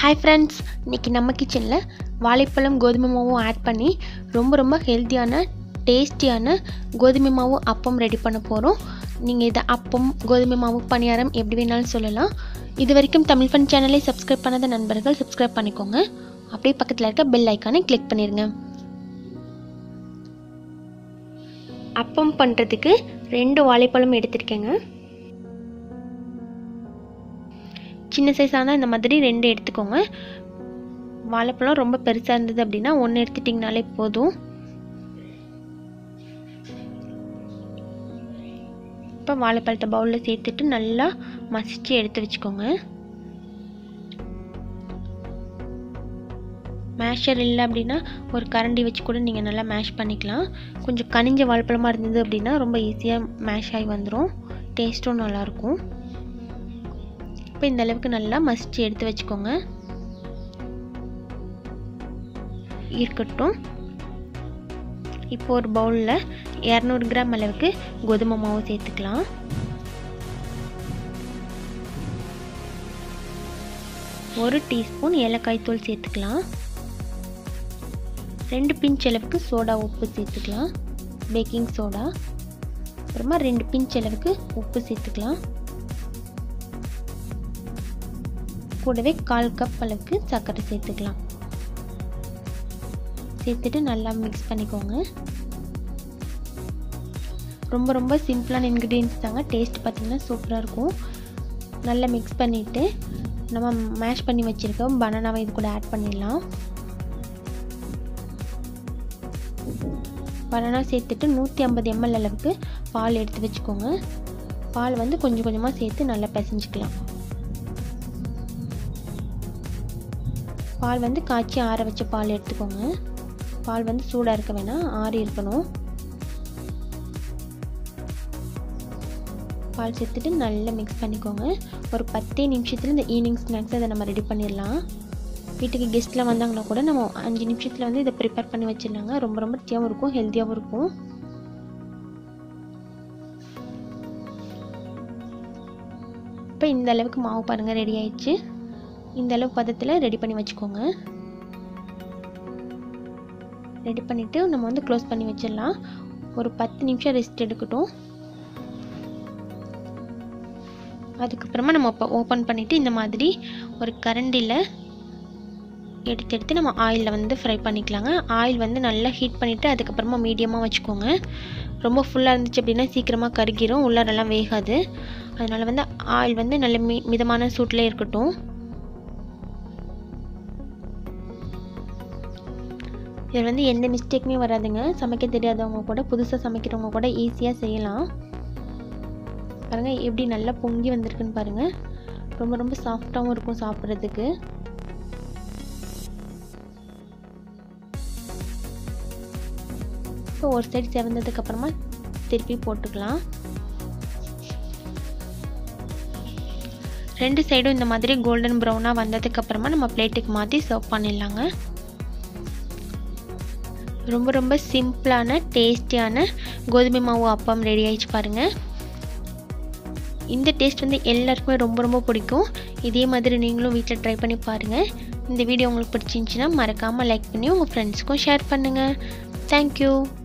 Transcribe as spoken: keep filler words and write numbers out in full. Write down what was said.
Hi friends, இன்னைக்கு நம்ம கிச்சன்ல வாழைப்பழம் கோதுமை மாவு ஆட் பண்ணி ரொம்ப ரொம்ப ஹெல்தியான டேஸ்டியான கோதுமை மாவு அப்பம் ரெடி பண்ண போறோம். நீங்க இத அப்பம் கோதுமை மாவு பணியாரம் எப்படி வேணாலும் சொல்லலாம். இதுவரைக்கும் தமிழ் ஃபன் சேனலை சப்ஸ்கிரைப் பண்ணாத நண்பர்கள் சப்ஸ்கிரைப் பண்ணிக்கோங்க. அப்படியே பக்கத்துல இருக்க பெல் ஐகானை கிளிக் பண்ணிருங்க. அப்பம் பண்றதுக்கு ரெண்டு வாழைப்பழம் எடுத்துர்க்கேங்க. சின்ன சைஸான இந்த மாதிரி ரெண்டு எடுத்துக்கோங்க. வாழைப்பழம் ரொம்ப பெருசா இருந்தது அப்படினா ஒன்னு எடுத்துட்டீங்கனாலே போதும். இப்போ வாழைப்பழத்தை பவுல்ல சேர்த்துட்டு நல்லா மசிச்சு எடுத்து வச்சுக்கோங்க. மேஷர் இல்லை அப்படின்னா ஒரு கரண்டி வச்சு கூட நீங்கள் நல்லா மேஷ் பண்ணிக்கலாம். கொஞ்சம் கனிஞ்ச வாழைப்பழமாக இருந்தது அப்படின்னா ரொம்ப ஈஸியாக மேஷ் ஆகி வந்துடும். டேஸ்ட்டும் நல்லாயிருக்கும். இப்போ இந்த அளவுக்கு நல்லா மசிச்சு எடுத்து வச்சுக்கோங்க. இருக்கட்டும். இப்போ ஒரு பவுலில் இரநூறு கிராம் அளவுக்கு கோதுமை மாவு சேர்த்துக்கலாம். ஒரு டீஸ்பூன் ஏலக்காய் தூள் சேர்த்துக்கலாம். ரெண்டு பிஞ்ச் அளவுக்கு சோடா உப்பு சேர்த்துக்கலாம். Baking soda. அப்புறமா ரெண்டு பிஞ்ச் அளவுக்கு உப்பு சேர்த்துக்கலாம். கூடவே கால் கப் அளவுக்கு சர்க்கரை சேர்த்துக்கலாம். சேர்த்துட்டு நல்லா மிக்ஸ் பண்ணிக்கோங்க. ரொம்ப ரொம்ப சிம்பிளான இன்க்ரீடியன்ஸ் தாங்க. டேஸ்ட் பார்த்தீங்கன்னா சூப்பராக இருக்கும். நல்லா மிக்ஸ் பண்ணிவிட்டு நம்ம மேஷ் பண்ணி வச்சுருக்கோம் பனானாவை இது கூட ஆட் பண்ணிடலாம். பனானா சேர்த்துட்டு நூற்றி ஐம்பது எம்எல் அளவுக்கு பால் எடுத்து வச்சுக்கோங்க. பால் வந்து கொஞ்சம் கொஞ்சமாக சேர்த்து நல்லா பிசைஞ்சிக்கலாம். பால் வந்து காய்ச்சி ஆற வச்ச பால் எடுத்துக்கோங்க. பால் வந்து சூடாக இருக்க வேணாம், ஆறி இருக்கணும். பால் சேர்த்துட்டு நல்லா மிக்ஸ் பண்ணிக்கோங்க. ஒரு பத்தே நிமிஷத்தில் இந்த ஈவினிங் ஸ்நாக்ஸ் அதை நம்ம ரெடி பண்ணிடலாம். வீட்டுக்கு கெஸ்ட்லாம் வந்தாங்கன்னா கூட நம்ம அஞ்சு நிமிஷத்தில் வந்து இதை ப்ரிப்பேர் பண்ணி வச்சிடலாங்க. ரொம்ப ரொம்ப டேஸ்டியாகவும் இருக்கும், ஹெல்த்தியாகவும் இருக்கும். இப்போ இந்த அளவுக்கு மாவு பாருங்கள் ரெடி ஆயிடுச்சு. இந்த அளவு பதத்தில் ரெடி பண்ணி வச்சுக்கோங்க. ரெடி பண்ணிவிட்டு நம்ம வந்து க்ளோஸ் பண்ணி வச்சிடலாம். ஒரு பத்து நிமிஷம் ரெஸ்ட் எடுக்கட்டும். அதுக்கப்புறமா நம்ம இப்போ ஓப்பன் பண்ணிவிட்டு இந்த மாதிரி ஒரு கரண்டியில் எடுத்து எடுத்து நம்ம ஆயிலில் வந்து ஃப்ரை பண்ணிக்கலாங்க. ஆயில் வந்து நல்லா ஹீட் பண்ணிவிட்டு அதுக்கப்புறமா மீடியமாக வச்சுக்கோங்க. ரொம்ப ஃபுல்லாக இருந்துச்சு அப்படின்னா சீக்கிரமாக கருகிரும், உள்ளாரெல்லாம் வேகாது. அதனால் வந்து ஆயில் வந்து நல்ல மி மிதமான சூட்டில் இருக்கட்டும். இதில் வந்து எந்த மிஸ்டேக்குமே வராதுங்க. சமைக்க தெரியாதவங்க கூட புதுசாக சமைக்கிறவங்க கூட ஈஸியாக செய்யலாம். பாருங்கள் எப்படி நல்லா பொங்கி வந்திருக்குன்னு பாருங்கள். ரொம்ப ரொம்ப சாஃப்டாகவும் இருக்கும் சாப்பிட்றதுக்கு. இப்போ ஒரு சைடு செவந்ததுக்கப்புறமா திருப்பி போட்டுக்கலாம். ரெண்டு சைடும் இந்த மாதிரி கோல்டன் ப்ரௌனாக வந்ததுக்கப்புறமா நம்ம பிளேட்டுக்கு மாற்றி சர்வ் பண்ணிடலாங்க. ரொம்ப ரொம்ப சிம்பிளான டேஸ்டியான கோதுமை மாவு அப்பம் ரெடி ஆயிடுச்சு பாருங்கள். இந்த டேஸ்ட் வந்து எல்லாருக்குமே ரொம்ப ரொம்ப பிடிக்கும். இதே மாதிரி நீங்களும் வீட்டில் ட்ரை பண்ணி பாருங்கள். இந்த வீடியோ உங்களுக்கு பிடிச்சிருந்துச்சின்னா மறக்காமல் லைக் பண்ணி உங்கள் ஃப்ரெண்ட்ஸ்க்கும் ஷேர் பண்ணுங்கள். தேங்க்யூ.